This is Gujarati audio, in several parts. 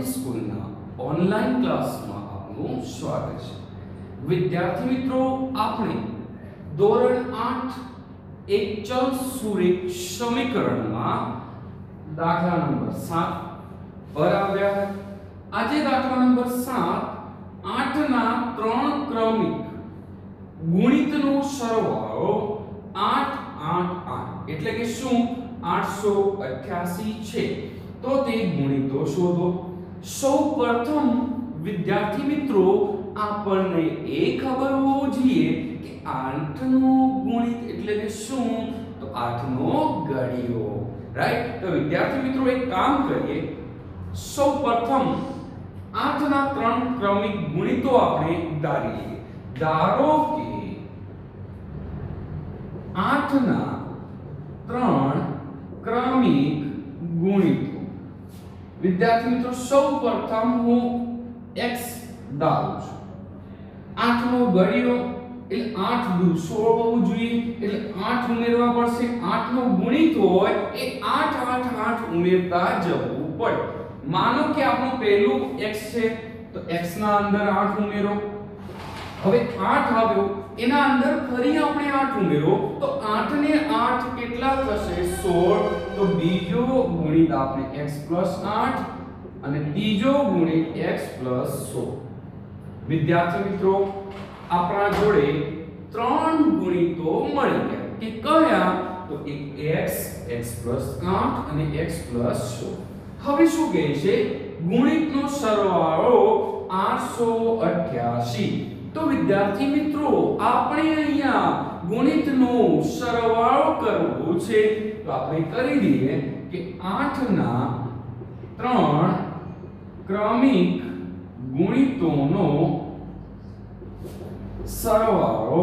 સ્કૂલના ઓનલાઈન ક્લાસમાં આપનું સ્વાગત છે। વિદ્યાર્થી મિત્રો, આપણે ધોરણ 8 એક ચલ સુરેખ સમીકરણમાં દાખલા નંબર 7 પર આવ્યા। આજે દાખલા નંબર 7 8 ના 3 ક્રમિક ગુણિતનો સરવાળો 8 8 8 એટલે કે શું 888 છે। तो ते गुणितो शोधो। सौप्रथम विद्यार्थी मित्रों आपने ए खबर होवो जोईए कि 8 नो गुणित એટલે કે શું તો 8 નો ગળિયો, राइट। तो विद्यार्थी मित्रों एक काम करिए, सौप्रथम 8 ના 3 ક્રમિક ગુણિતો આપણે ધારી લઈએ। ધારો કે 8 ના 3 ક્રમિક ગુણિતો। विद्यार्थी मित्रों સૌપ્રથમ હું x ધારું છું। 8 નો ગળિયો એટલે 8 દુ 16 હોવું જોઈએ, એટલે 8 ઉમેરવા પડશે। 8 નો ગુણિત હોય એ 8 8 8 ઉમેરતા જવું પડે। માનો કે આપણું પહેલું x છે તો x ના અંદર 8 ઉમેરો। હવે 8 આવ્યો, એના અંદર ફરી આપણે 8 ઉમેરો તો 8 ને 8 કેટલા થશે 16। તો બીજો ગુણિત આપણે x + 8 અને ત્રીજો ગુણિત x + 16। વિદ્યાર્થી મિત્રો, આપણા જોડે 3 ગુણિતો મળી ગયા કે કયા તો એક x x + 8 અને x + 16। હવે શું કહે છે ગુણિતનો સરવાળો 888। तो विद्यार्थी मित्रों आपणे अहींया गुणितनो सरवाळो करवो छे तो आपणे करी दीए के 8 ना 3 क्रमिक गुणितोनो सरवाळो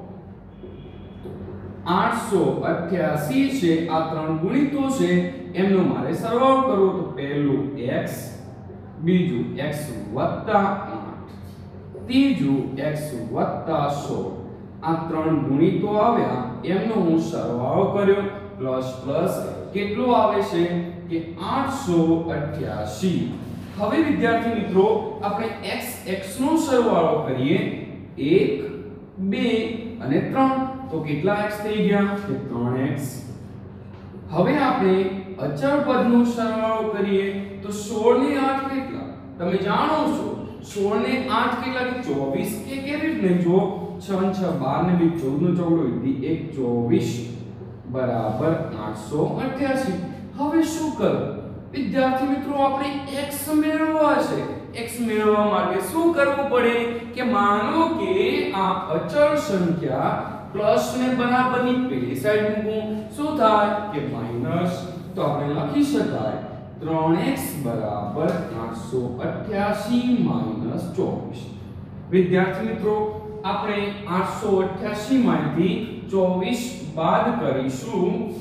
888 छे। आ 3 गुणितो छे एमनो मारे सरवाळो करवो तो पहेલું x, बीजું x + तीजू x + 16। आ 3 गुणितो આવ્યા એમનો હું સરવાળો કર્યો પ્લસ પ્લસ કેટલો આવે છે કે 888। હવે વિદ્યાર્થી મિત્રો આપણે x x નો સરવાળો કરીએ 1 2 અને 3 તો કેટલા x થઈ ગયા કે 3x। હવે આપણે અચળ પદનો સરવાળો કરીએ તો 16 ને 8 કેટલા તમે જાણો છો 16 ने 8 કેટલા કે 24 કે કેવી રીતે જો 6 6 12 ને 14 નો ચોગડો વિધિ 1 24 બરાબર 888। હવે શું કરો વિદ્યાર્થી મિત્રો આપણે x મેળવવા છે। x મેળવવા માટે શું કરવું પડે કે માનો કે આ અચળ સંખ્યા પ્લસ ને બરાબરની પેલી સાઈડ મૂકું શું થાય કે માઈનસ। તો આપણે લખી શકાય 3x बराबर 888 माइनस 24। विद्यार्थी मित्रों આપણે 888 માંથી 24 બાદ કરીશું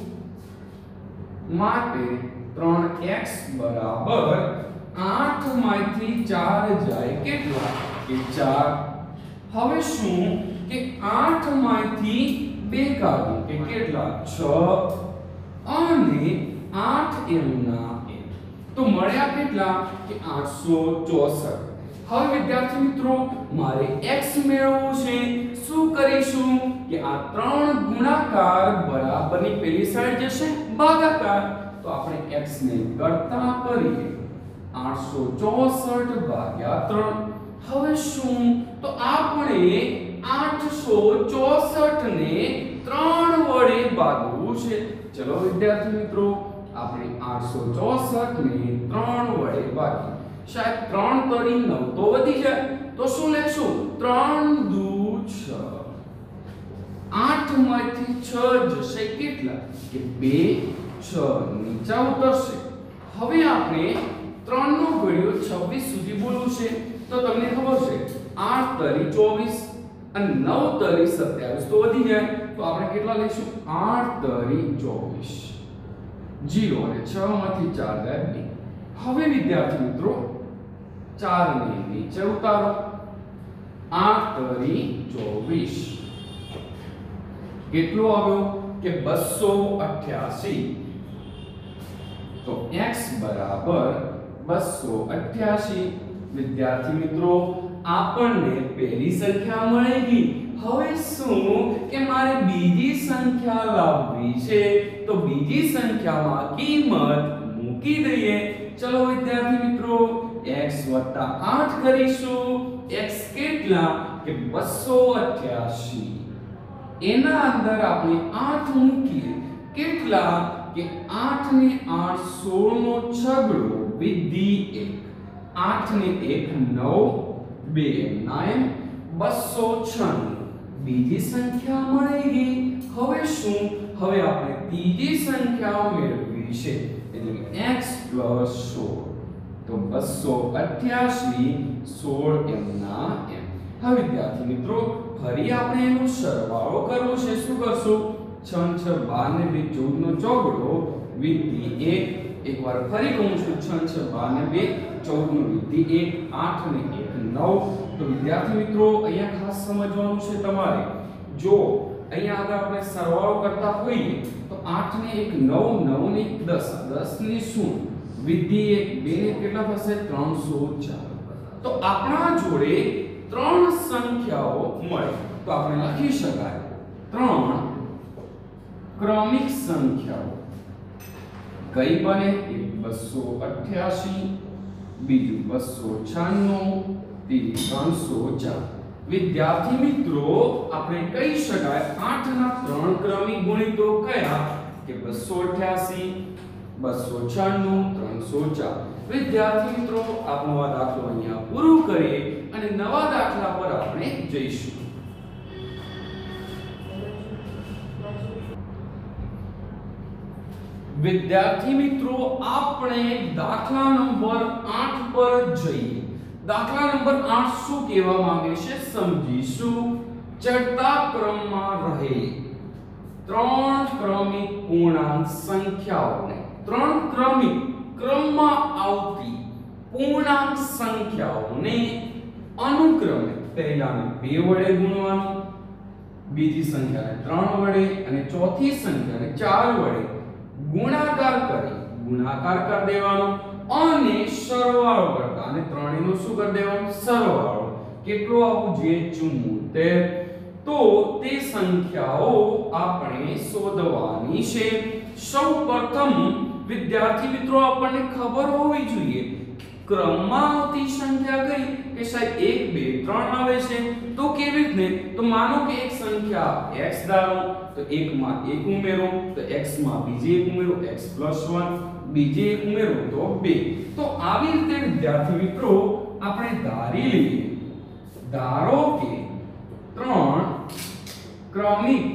માટે 3x બરાબર 8 માંથી 4 જાય કેટલા કે 4। હવે શું કે 8 માંથી 2 કાઢો કે કેટલા 6 અને 8 એમના तो મળ્યા કેટલા કે 864। હવે વિદ્યાર્થી મિત્રો મારે x મેળવવું છે શું કરીશું કે આ 3 ગુણાકાર બરાબરની પેલી સાઈડ જશે ભાગાકાર। તો આપણે x ને કરતા કરીએ 864 ભાગ્યા 3। હવે શું તો આપણે 864 ને 3 વડે ભાગવું છે। ચલો વિદ્યાર્થી મિત્રો આપણે 864 ને 3 વડે ભાગીએ। શાયદ 3 તરી 9 તો વધી જાય તો શું લેશું 3 દુ 6। 8 માંથી 6 જશે કેટલા કે 2 6 નીચે ઉતરશે। હવે આપણે 3 નો ઘડિયો 26 સુધી બોલવું છે તો તમને ખબર છે 8 તરી 24 અને 9 તરી 27 તો વધી જાય તો આપણે કેટલા લઈશું 8 તરી 24 0 અને 6 માંથી 4 જાય 2। હવે વિદ્યાર્થી મિત્રો 4 ને નીચે ઉતારો 8 તરી 24 કેટલો આવ્યો કે 288। तो x बराबर 288 વિદ્યાર્થી મિત્રો આપણને પહેલી સંખ્યા મળી ગઈ હવે શું કે મારે બીજી સંખ્યા લાવવી છે તો બીજી સંખ્યામાં કિંમત મૂકી દઈએ ચલો વિદ્યાર્થી મિત્રો x 8 કરીશું x કેટલા કે 288 એના અંદર આપણે 8 મૂકીએ કેટલા કે 8 ને 8 16 નો છગડો વિધિ 1 8 ને 1 9 2 9 296 બીજી સંખ્યા મળી ગઈ હવે શું હવે આપણે ત્રીજી સંખ્યા મેળવવી છે એટલે x 16 તો 288 16 m ના m હવે વિદ્યાર્થી મિત્રો ફરી આપણે એનો સરવાળો કરવો છે શું કરશું 6 6 12 ને 2 14 નો ચોગડો વિધિ 1 એકવાર ફરી કહું છું 6 6 12 ને 2 14 નો વિધિ 1 8 ને 1 9 તો વિદ્યાર્થી મિત્રો અહીંયા ખાસ સમજવાનું છે તમારે જો અહીંયા આગળ આપણે સરવાળો કરતા હોઈએ તો 8 ને 1 9 9 ને 1 10 10 ને 0 વિધિ 1 2 ને કેટલા થશે 304 તો આપણા જોડે ત્રણ સંખ્યાઓ મળે તો આપણે લખી શકાય ત્રણ ક્રમિક સંખ્યાઓ કઈ બને એક 288 બીજું 296 ત્રીજી 304 વિદ્યાર્થી મિત્રો આપણે કહી શકાય 8 ના ત્રણ ક્રમિક ગુણિતો કયા કે 288 296 304 વિદ્યાર્થી મિત્રો આપણો આ દાખલો અહીંયા પૂરો કરીએ અને નવા દાખલા પર આપણે જઈશું વિદ્યાર્થી મિત્રો આપણે દાખલા નંબર 8 પર જઈએ દાખલા નંબર 8 શું કહેવા માંગે છે સમજીશું ચડતા ક્રમમાં રહેલી ત્રણ ક્રમિક પૂર્ણાંક સંખ્યાઓને ત્રણ ક્રમિક ક્રમમાં આવતી પૂર્ણાંક સંખ્યાઓને અનુક્રમે પહેલાને 2 વડે ગુણવાનું બીજી સંખ્યાને 3 વડે અને ચોથી સંખ્યાને 4 વડે ગુણાકાર કરી દેવાનો અને સરવાળો કરતા અને ત્રણેયનો શું કરી દેવાનો સરવાળો કેટલો આવવું જોઈએ 74 તો તે સંખ્યાઓ આપણે શોધવાની છે સૌપ્રથમ વિદ્યાર્થી મિત્રો આપણને ખબર હોવી જોઈએ ક્રમમાં આવતી સંખ્યા કઈ કે સાહેબ 1 2 3 આવે છે તો કેવી રીતે તો માનો કે એક સંખ્યા x ધારો તો 1 માં 1 ઉમેરો તો x માં બીજી 1 ઉમેરો x + 1 બીજી 1 ઉમેરો તો 2 તો આવી રીતે વિદ્યાર્થી મિત્રો આપણે ધારી લઈએ ધારો કે ત્રણ ક્રમિક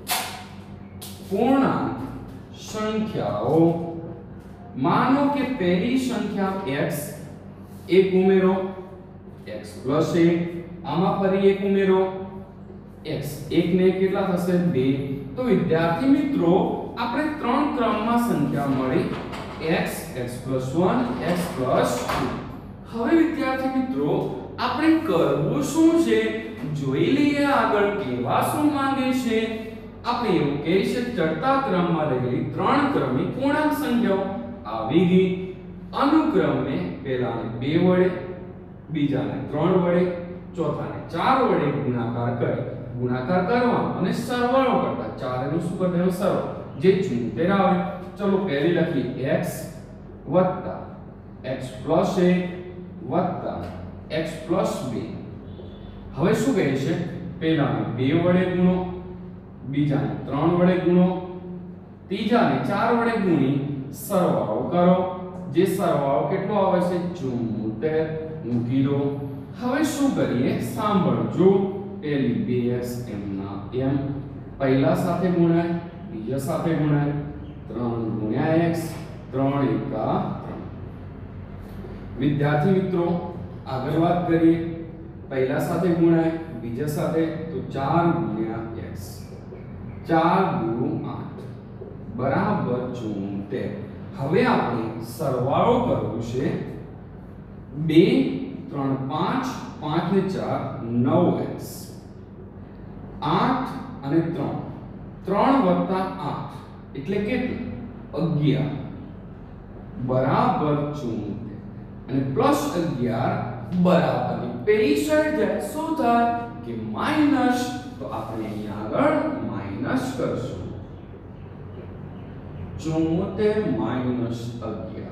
પૂર્ણાંક સંખ્યાઓ માનો કે પહેલી સંખ્યા x 1 ઉમેરો x + 1 આમાં ફરી 1 ઉમેરો x 1 ને કેટલા થશે 2 તો વિદ્યાર્થી મિત્રો આપણે ત્રણ ક્રમમાં સંખ્યા મળી x x + 1 x + 2 હવે વિદ્યાર્થી મિત્રો આપણે કરવું શું છે જોઈ લઈએ આગળ કેવા શું માંગે છે આપણે એવું કહે છે ચડતા ક્રમમાં રહેલી ત્રણ ક્રમિક પૂર્ણાંક સંખ્યાઓ આવી ગઈ અનુક્રમે પહેલાને 2 વડે બીજાને 3 વડે ચોથાને 4 વડે ગુણાકાર કરવાનો અને સરવાળો કરતા ચારેનું શું કરી દેવાનું સરવાળો જે 74 આવે ચલો પહેલી લખી x x + 1 x + 2 હવે શું કહે છે પહેલાને 2 વડે ગુણો બીજાને 3 વડે ગુણો ત્રીજાને 4 વડે ગુણી સરવાળો કરો જે સરવાળો કેટલો આવે છે 74 મૂકી દો હવે શું કરીએ સાંભળજો પહેલી 2x m ના m પહેલા સાથે ગુણાય બીજા સાથે ગુણાય 3 x 3 એકા 3 વિદ્યાર્થી મિત્રો આગળ વાત કરીએ પહેલા સાથે ગુણાય બીજા સાથે તો 4 x 4 × 8 બરાબર 74 હવે આપણે સરવાળો કરવો છે 2 3 5 5 ને 4 9x 8 અને 3 3 + 8 એટલે કેટલું 11 બરાબર 74 અને +11 બરાબરની પેલી સાઈડ જાય શું થાય કે માઈનસ, તો આપણે અહીંયા આગળ માઈનસ કરશું 74 -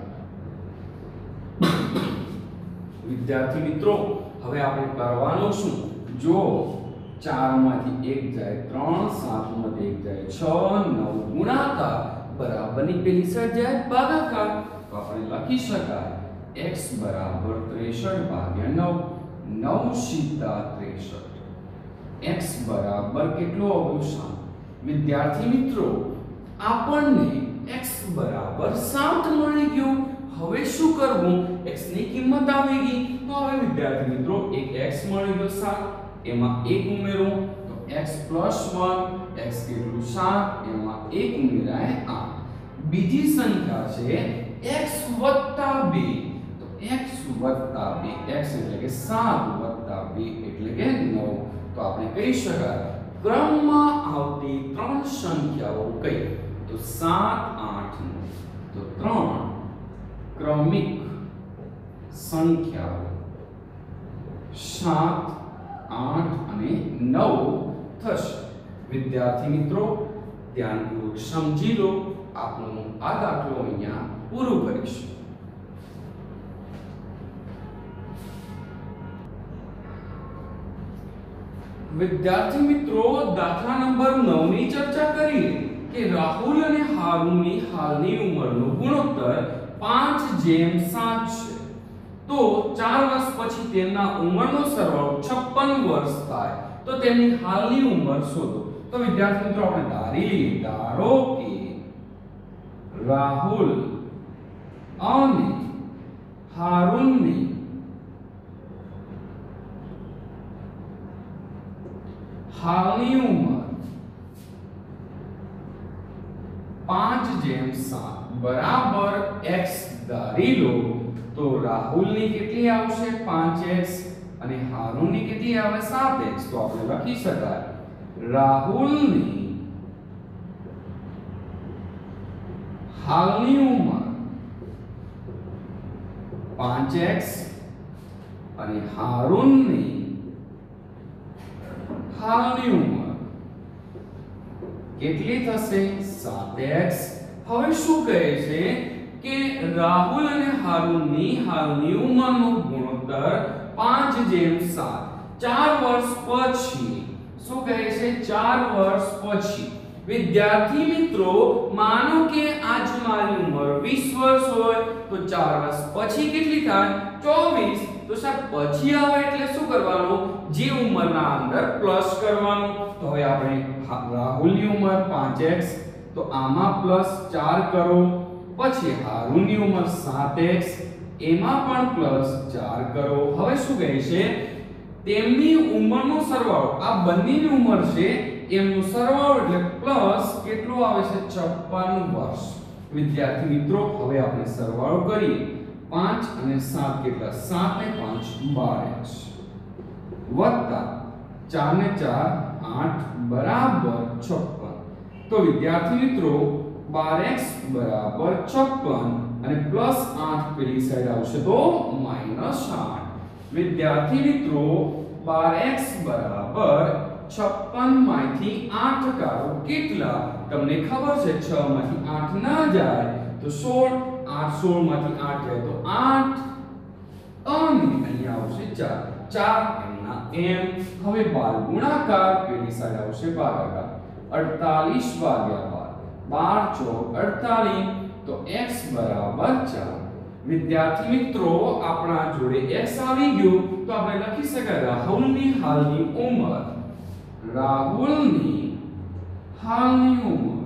11। વિદ્યાર્થી મિત્રો હવે આપણે કરવાનું શું, જો 4 માંથી 1 જાય 3, 7 માંથી 1 જાય 6, 9 ગુણાકાર બરાબરની પેલી સાઈડ જાય ભાગાકાર, તો આપણે લખી શકાય x બરાબર 63 ભાગ્યા 9, 9 સીધા 63, x બરાબર કેટલો આવ્યો 7। વિદ્યાર્થી મિત્રો આપણને x બરાબર 7 મળી ગયું। હવે શું કરવું, x ની કિંમત આવી ગઈ, તો હવે વિદ્યાર્થી મિત્રો એક x મળી ગયો 7, એમાં 1 ઉમેરો તો x + 1, x કેટલું 7, એમાં 1 ઉમેરાય 8। બીજી સંખ્યા છે x + 2, તો x + 2, x એટલે કે 7 + 2 એટલે કે 9, તો આપણે કહી શકાય ક્રમમાં આવતી 3 સંખ્યાઓ કઈ, તો 7, 8, 9, તો 3 ક્રમિક સંખ્યાઓ 7, 8 અને 9 થશે। વિદ્યાર્થી મિત્રો ધ્યાનપૂર્વક સમજી લો, આપણો આ દાખલો અહીંયા પૂરો કરીશું। વિદ્યાર્થી મિત્રો દાખલા નંબર 9 ની ચર્ચા કરીએ કે રાહુલ અને હારૂનની હાલની ઉંમરનો ગુણોત્તર 5:7 છે, તો 4 વર્ષ પછી તેમના ઉંમરનો સરવાળો 56 વર્ષ થાય, તો તેમની હાલની ઉંમર શોધો। તો વિદ્યાર્થી મિત્રો આપણે ધારી લઈએ, ધારો કે રાહુલ અને હારૂનની હાલની ઉંમર 5:7 બરાબર x ધારી લો, તો રાહુલની કેટલી આવશે 5x અને હારૂનની કેટલી આવે 7x, તો આપણે લખી શકાય રાહુલની હાલની ઉંમર 5x અને હારૂનની હાલની ઉંમર કેટલી થશે 7x। હવે શું કહે છે કે રાહુલ અને હારૂનની હાલની ઉંમરનો ગુણોત્તર 5:7, 4 વર્ષ પછી, શું કહે છે 4 વર્ષ પછી। વિદ્યાર્થી મિત્રો માનો કે આજ મારી ઉંમર 20 વર્ષ હોય, તો 4 વર્ષ પછી કેટલી થાય 24, તો સાહેબ પછી આવે એટલે શું કરવાનું, જે ઉંમરના અંદર પ્લસ કરવાનું। તો હવે આપણે રાહુલની ઉંમર 5x, તો આમાં +4 કરો, પછી હારૂનની ઉંમર 7x, એમાં પણ +4 કરો। હવે શું કહે છે તેમની ઉંમરનો સરવાળો, આ બંનેની ઉંમર છે એમનો સરવાળો એટલે પ્લસ કેટલું આવે છે 56 વર્ષ। વિદ્યાર્થી મિત્રો હવે આપણે સરવાળો કરીએ, 5 અને 7 કેટલા 7 ને 5 12x વત્તા 4 ને 4 8 બરાબર 56। તો વિદ્યાર્થી મિત્રો 12x બરાબર 56 અને +8 પેલી સાઈડ આવશે તો -8। વિદ્યાર્થી મિત્રો 12x બરાબર 56 માંથી 8 કાઢો કેટલા, તમને ખબર છે 6 માંથી 8 ના જાય તો 16, 8 16 માંથી 8 જાય તો 8 અને અહીંયા આવશે 4 એમના એમ। હવે 12 ગુણાકાર પેલી સાઈડ આવશે ભાગાકાર, 48 ભાગ્યા 12, 12 ચોક 48, તો x બરાબર 4। વિદ્યાર્થી મિત્રો આપણા જોડે x આવી ગયું, તો આપણે લખી શકાય રાહુલની હાલની ઉંમર, રાહુલની હાલની ઉંમર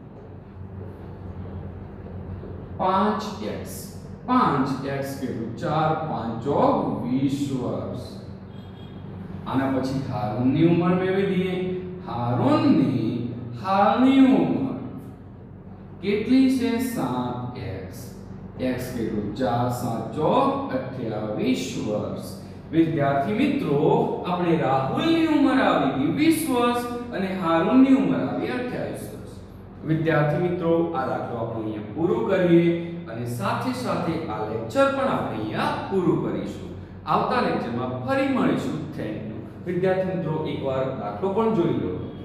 5x, 5x કેટલું 4 5 20 વર્ષ। આના પછી હારૂનની ઉંમર મેળવી દઈએ, હારૂનની હાલની ઉંમર કેટલી છે 7x, x કેટલું 4 7 28 વર્ષ। વિદ્યાર્થી મિત્રો આપણે રાહુલની ઉંમર આવી ગઈ 20 વર્ષ અને હારૂનની ઉંમર આવી 28 વર્ષ। વિદ્યાર્થી મિત્રો આ દાખલો આપણે અહીંયા પૂરું કરીએ અને સાથે સાથે આ લેક્ચર પણ આપણે અહીંયા પૂરું કરીશું. આવતા લેક્ચરમાં ફરી મળીશું. Thank you. વિદ્યાર્થી મિત્રો એકવાર દાખલો પણ જોઈ લો.